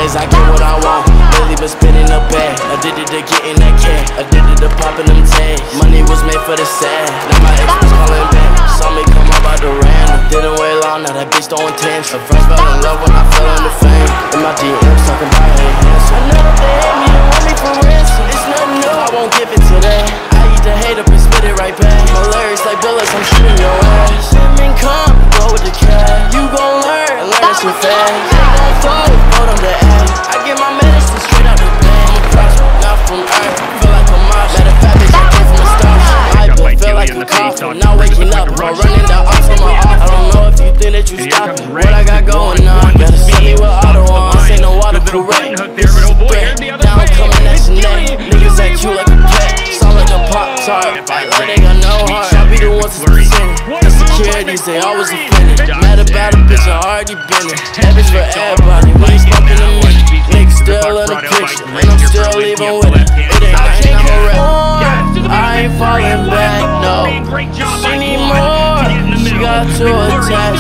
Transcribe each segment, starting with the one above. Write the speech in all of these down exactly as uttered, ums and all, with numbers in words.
Nowadays I get what I want. Lately been spinning the bag. Addicted to getting that cash. Addicted to popping them tags. Money was made for the sad. Now my ex was calling back. Saw me come up out the random. Didn't wait long, now that bitch throwing tantrum. First fell in love when I fell into fame. In my D Ms talking about hey handsome. I know that they hate me, they want me for ransom. It's nothing new, I won't give it to that. I eat the hate up and spit it right back. My lyrics like bullets, I'm shooting your ass. Swimming come, go with the cat. You gon' learn, and learn that shit fast. They gon' fold, hold them to ass. I get my medicine straight out the bag. I'm a prosper, not from earth. Feel like a mob, matter of fact, bitch, I came from a star. I feel like a coffin, now waking up. If I'm running the ops on my off. I don't know if you think that you stop me. What I got going on, gotta send me with auto on. This ain't no water correct. This is threat, down coming at your neck. Niggas act you like a cat, sound like a pop-tart. Act like they got no heart, I be the ones that's presenting. Insecurities, they always offended. Mad about a bitch, I already been it. That bitch for everybody, we ain't smoking a minute. Niggas still in the picture, and I'm still leaving with it. It ain't nothing, I'm a wreck. I ain't falling back, no. She need more, she got too attached.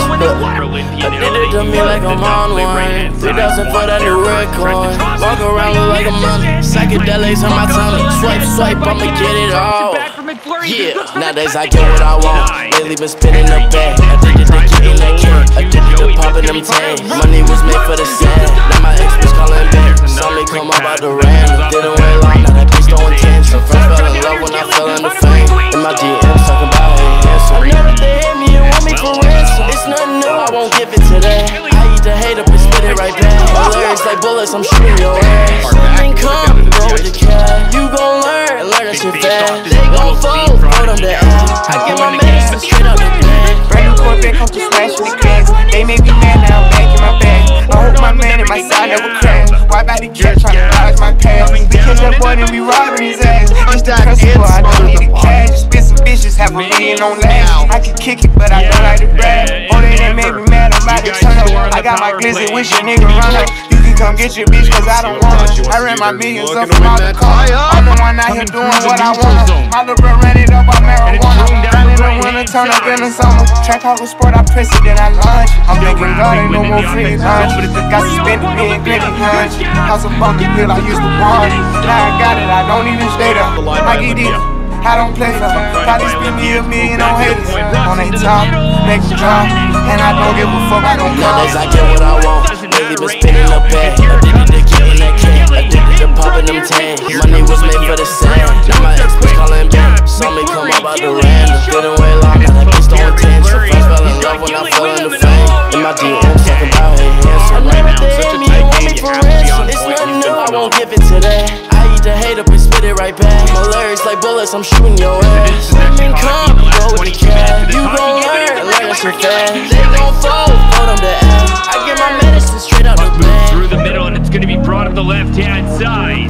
I did it to me like I'm on one. Three thousand for that new red coin. Walk around look like a mummy. Psychedelics on my tummy. Swipe, swipe, I'ma get it all. Yeah, nowadays I get what I want. Lately been spinning the bag. Addicted to getting that cake. Addicted to popping them tags. Money was made for the sad. Now my ex was calling back. Saw me come up out the random. Didn't wait long, now that bitch throwing tantrum. First fell in love when I fell into fame. In my D Ms talking about hey handsome. I know that they hate me, they want me for ransom. It's nothing new, I won't give it to that. I eat the hate up and spit it right back. My lyrics like bullets, I'm shooting your ass. Swimming come, go with the cat. You gon' learn, and learn that shit fast. They gon' fold, hold them to ass. I get my medicine straight out the bag. Brand new Corvette, come to smash with the gas. They made me mad, now I'm back in my bag. I hope my man and my side never crash. Why by the cat tryna dodge my past? We catch that boy and we robbing his ass. It's the principle, I don't need the cash. Spit some bitches, have a million on lash. I can kick it, but I don't like to brag. Oh, they done made me mad, I'm about to turn up. I got my glizzy, wish your nigga run up. You can come get your bitch, cause I don't want her. I ran my millions up from all the cars. I'm the one out here doing what I want. My little bro ran it up on marijuana. Ran in the winter, turn up in the summer. Track out with sport, I press it, then I launch. I'm thinking God ain't no more free lunch. Got suspended, me and Glenny hunch. House of funky pill, I used to want. Now I got it, I don't even stay there. I get it, I don't play for. Probably spend me a million on haters. On they top, make them drop. And I don't give a fuck, I don't call. Nowadays I get what I want. Lately been spinning the bag. Addicted to getting that cake. Addicted to popping them tags. Money was made for the sand. Now my ex was calling back. Saw me come up out the random. Didn't wait long, now that bitch throwing tantrum. First fell in love when I fell into fame. In my D Ms talking about hey handsome. I know that they hate me, they want me for ransom. It's nothing new, I won't give it to that. I eat the hate up and spit it right back. My lyrics like bullets, I'm shooting your ass. Swimming come, go with the cat. You gon' learn, and learn that shit fast. They gon' fold, hold them to ass. I get my medicine straight out the bag. Through the middle, and it's gonna be brought up the left-hand side.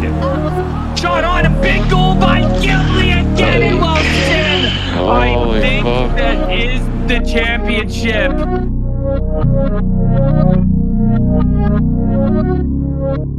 Shot on, a big goal by Gilly and Gabby Wilson. I think that is the championship.